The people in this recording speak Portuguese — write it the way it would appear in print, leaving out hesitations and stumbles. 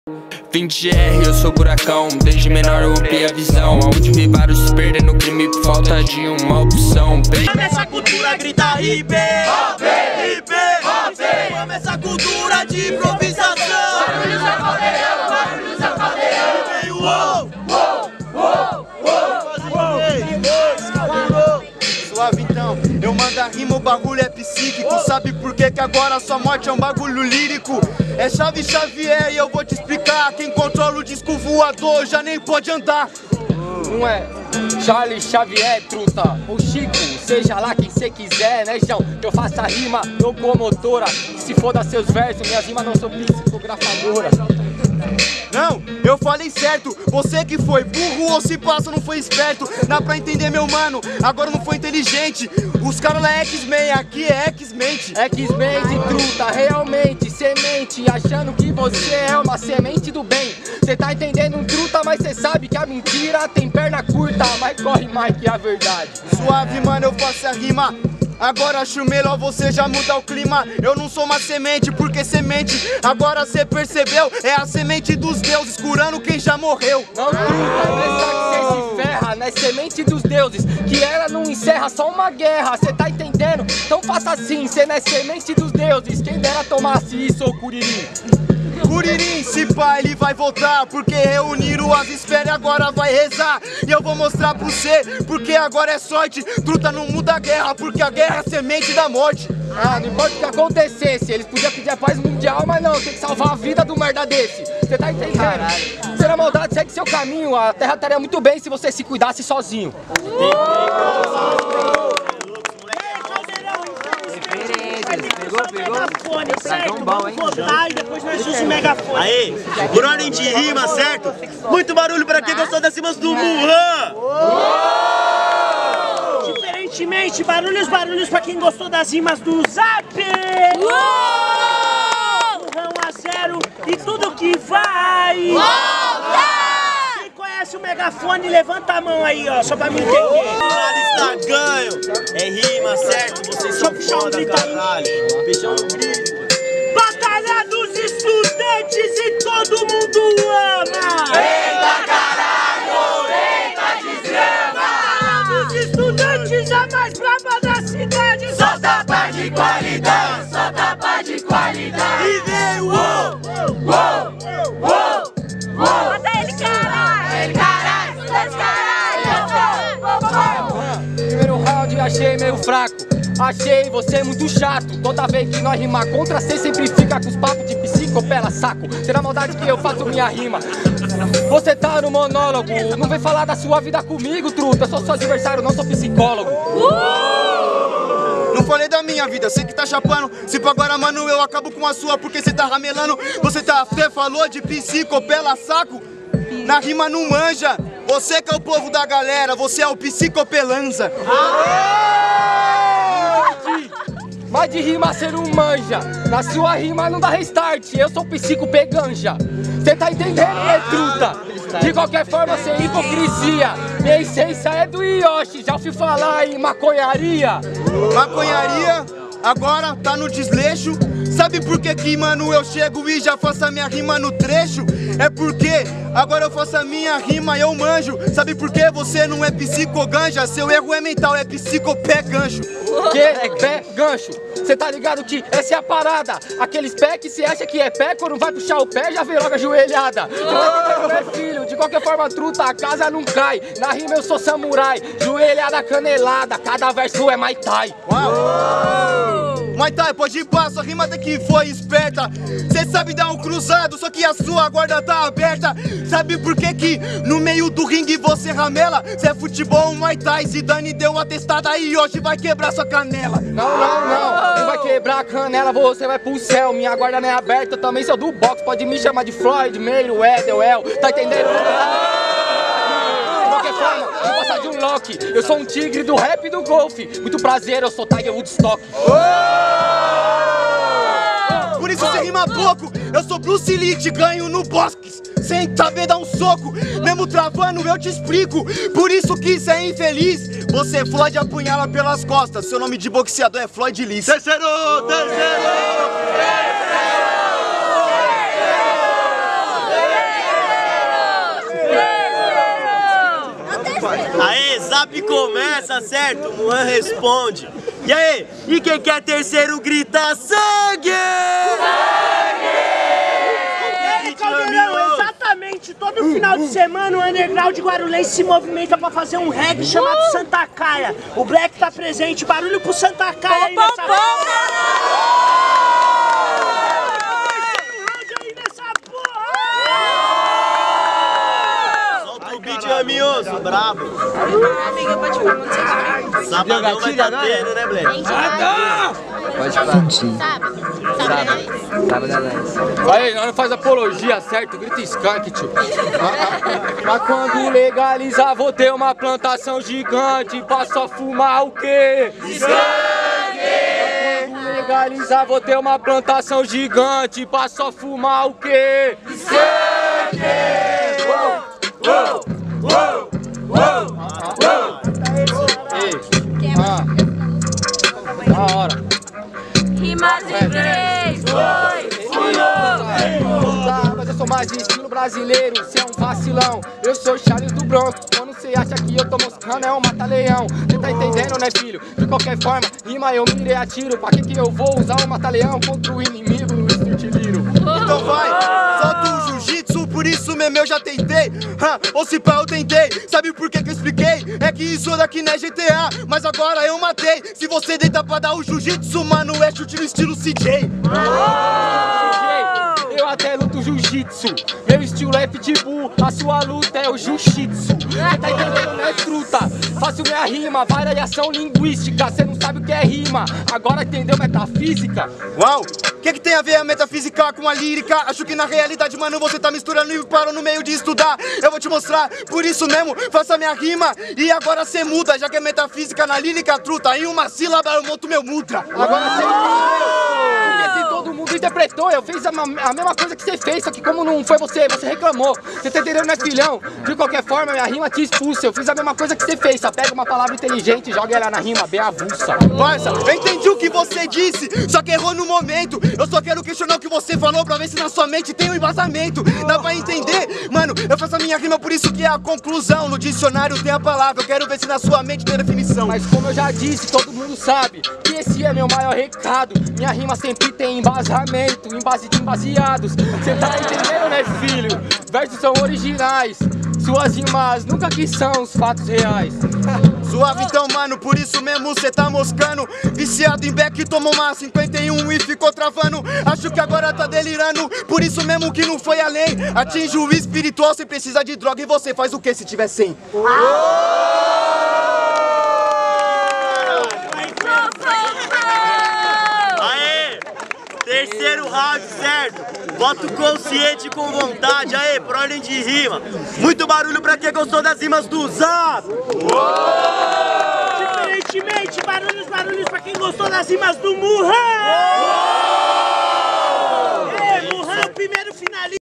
20 GR, eu sou buracão. Desde menor eu ampliei a visão. Aonde vi vários se perdendo no crime por falta de uma opção. Essa cultura grita RIP, RIP, RIP. Amo essa cultura de improvisação. Barulho da caldeirão, barulho da caldeirão. Uou, uou, uou, uou. Suave então, eu mando a rima, o bagulho é psíquico. Sabe por que agora sua morte é um bagulho lírico? É Chave Xavier e eu vou te explicar. Quem controla o disco voador já nem pode andar. Não é Charlie Xavier, truta, ou Chico, seja lá quem cê quiser, né, João? Que eu faço a rima locomotora. Se foda seus versos, minhas rimas não são psicografadora. Não, eu falei certo, você que foi burro ou se passa não foi esperto. Dá pra entender meu mano, agora não foi inteligente. Os caras lá é X-Men, aqui é X-mente. X-mente, truta, realmente, semente, achando que você é uma semente do bem. Cê tá entendendo, truta, mas cê sabe que a mentira tem perna curta, mas corre mais que a verdade. Suave mano, eu faço a rima. Agora acho melhor você já mudar o clima. Eu não sou uma semente, porque semente, agora cê percebeu, é a semente dos deuses, curando quem já morreu. Não, truta, não é só que cê se ferra, não é semente dos deuses, que ela não encerra só uma guerra, cê tá entendendo? Então faça assim, cê não é semente dos deuses, quem dera tomasse isso ou Curirim. Curirim, se pá, ele vai voltar, porque reuniram as esferas e agora vai rezar. E eu vou mostrar pra você, porque agora é sorte. Truta não muda a guerra, porque a guerra é a semente da morte. Ah, não importa o que acontecesse, eles podiam pedir a paz mundial, mas não, tem que salvar a vida do merda desse. Você tá entendendo? Será maldade, segue seu caminho, a terra estaria muito bem se você se cuidasse sozinho. Megafone, certo? Vamos votar e depois nós usamos o megafone. Aê, por ordem de rima, certo? Muito barulho pra quem gostou das rimas do Wuhan. Diferentemente, barulhos pra quem gostou das rimas do Zap. Wuhan 1-0 e tudo que vai. Quem conhece o megafone, levanta a mão aí, ó, só pra me entender. Finalista ganho, é rima, certo? Vocês são foda, caralho. Beijão no grito. Batalha dos estudantes e todo mundo ama. Eita caralho, eita desgrama. Batalha dos estudantes, a mais brava da cidade. Só tapa de qualidade, só tapa de qualidade. E vem uou, uou, uou, uou. Mata ele, caralho! Ele, caralho! Estudante, caralho! Primeiro round achei meio fraco, achei você muito chato. Toda vez que nós rimar contra cê, sempre fica com os papos de psicopela, saco. Será maldade que eu faço minha rima. Você tá no monólogo, não vem falar da sua vida comigo, truta. Eu sou seu adversário, não sou psicólogo. Não falei da minha vida, sei que tá chapando. Se pra agora, mano, eu acabo com a sua, porque cê tá ramelando. Você falou de psicopela, saco? Na rima não manja. Você que é o povo da galera, você é o psicopelanza. Mas de rima cê não manja, na sua rima não dá restart. Eu sou psicopeganja. Cê tá entendendo, né, truta? De qualquer forma, sem hipocrisia, minha essência é do Yoshi. Já ouvi falar em maconharia. Maconharia, agora tá no desleixo. Sabe por que mano, eu chego e já faço a minha rima no trecho? É porque agora eu faço a minha rima e eu manjo. Sabe por que você não é psicoganja? Seu erro é mental, é psicopé gancho. Que? Pé gancho. Cê tá ligado que essa é a parada. Aqueles pé que cê acha que é pé, quando vai puxar o pé já vê logo a joelhada. Filho, de qualquer forma, truta, a casa não cai. Na rima eu sou samurai, joelhada canelada, cada verso é Mai Tai. Mai Tai, pode ir pra sua rima até que foi esperta. Cê sabe dar um cruzado, só que a sua guarda tá aberta. Sabe por que no meio do ringue você ramela? Cê é futebol, Mai Tai, Zidane deu uma testada e hoje vai quebrar sua canela. Não, não vai quebrar a canela, você vai pro céu. Minha guarda não é aberta, eu também sou do box. Pode me chamar de Floyd, Meiro, Edel, tá entendendo? De qualquer forma, vou passar de um lock. Eu sou um tigre do rap e do golfe. Muito prazer, eu sou Tiger Woodstock. Por isso você rima pouco. Eu sou Bruce Lee, te ganho no bosques. Sem saber dar um soco, mesmo travando eu te explico. Por isso que cê é infeliz. Você Floyd apunhala pelas costas. Seu nome de boxeador é Floyd Lee. Terceiro! rap começa, certo? Muan responde. E aí? E quem quer terceiro grita sangue! Caldeirão, exatamente, todo final de semana o underground guarulhense se movimenta pra fazer um reggae chamado Santa Caia. O Black tá presente, barulho pro Santa Caia aí nessa porra! Solta o beat, amioso, brabo. Amiga, pode falar onde você tá. Sabadão vai tá tendo, né, Black? Pode falar. Sábado é nice. Aí, nós não faz apologia, certo? Grita skunk, tio. Mas quando legalizar, vou ter uma plantação gigante pra só fumar o quê? Skunk! Quando legalizar, vou ter uma plantação gigante pra só fumar o quê? Skunk! Uou! Uou! Uou! Uou! Da hora. Rimas em inglês, Mas eu sou mais de estilo brasileiro, cê é um vacilão. Eu sou Charles do Bronx, quando cê acha que eu tô moscando é um mata-leão. Cê tá entendendo, né, filho? De qualquer forma, rima eu mirei a tiro. Pra que eu vou usar o mata-leão contra o inimigo no estiliro? Então vai, solta o jiu-jitsu, por isso mesmo eu já tentei. Ou se pá, eu tentei. Sabe por que eu expliquei? É que isso daqui não é GTA, mas agora eu matei. Se você deita pra dar o jiu-jitsu, mano, é chute no estilo CJ. Eu até luto jiu-jitsu, meu estilo é pitbull, a sua luta é o jiu-jitsu. Cê tá entendendo, né, truta? Faço minha rima, variação linguística, cê não sabe o que é rima, agora entendeu metafísica? Uau, o que tem a ver a metafísica com a lírica? Acho que na realidade, mano, você tá misturando e parou no meio de estudar. Eu vou te mostrar, por isso mesmo, faça minha rima e agora cê muda, já que é metafísica na lírica, truta. Em uma sílaba eu monto meu mudra. Agora cê entendeu? Porque se todo mundo interpretou, eu fiz a mesma coisa que você fez, só que como não foi você reclamou. Você tá entendendo, né, filhão? De qualquer forma, minha rima te expulsa. Eu fiz a mesma coisa que você fez, só pega uma palavra inteligente e joga ela na rima bem avulsa. Parça, eu entendi o que você disse, só que errou no momento. Eu só quero questionar o que você falou pra ver se na sua mente tem um embasamento. Dá pra entender? Mano, eu faço a minha rima, por isso que é a conclusão. No dicionário tem a palavra, eu quero ver se na sua mente tem a definição. Mas como eu já disse, todo mundo sabe que esse é meu maior recado. Minha rima sempre tem embasamento, em base de embaseados. Cê tá entendendo, né, filho? Versos são originais, suas rimas nunca que são os fatos reais. Suave então, mano, por isso mesmo cê tá moscando. Viciado em beck, tomou uma 51 e ficou travando. Acho que agora tá delirando, por isso mesmo que não foi além. Atinge o espiritual, cê precisa de droga e você faz o que se tiver sem? Terceiro round, certo? Voto consciente com vontade, aê, por ordem de rima. Muito barulho pra quem gostou das rimas do Zap. Diferentemente, barulhos pra quem gostou das rimas do Muhan. Muhan, o primeiro finalista.